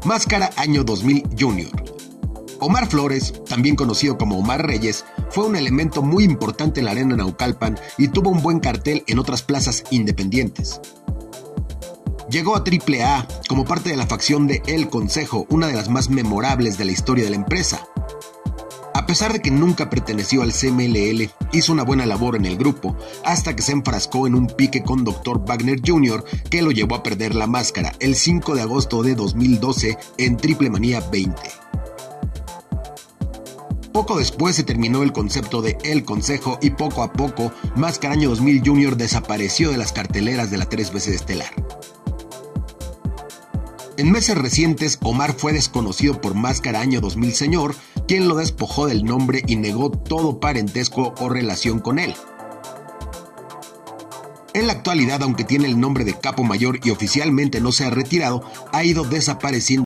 Máscara Año 2000 Junior. Omar Flores, también conocido como Omar Reyes, fue un elemento muy importante en la arena Naucalpan y tuvo un buen cartel en otras plazas independientes. Llegó a AAA como parte de la facción de El Consejo, una de las más memorables de la historia de la empresa. A pesar de que nunca perteneció al CMLL, hizo una buena labor en el grupo, hasta que se enfrascó en un pique con Dr. Wagner Jr., que lo llevó a perder la máscara el 5 de agosto de 2012 en Triple Manía 20. Poco después se terminó el concepto de El Consejo y poco a poco, Máscara Año 2000 Junior desapareció de las carteleras de la 3 veces estelar. En meses recientes, Omar fue desconocido por Máscara Año 2000 Señor, quien lo despojó del nombre y negó todo parentesco o relación con él. En la actualidad, aunque tiene el nombre de Capo Mayor y oficialmente no se ha retirado, ha ido desapareciendo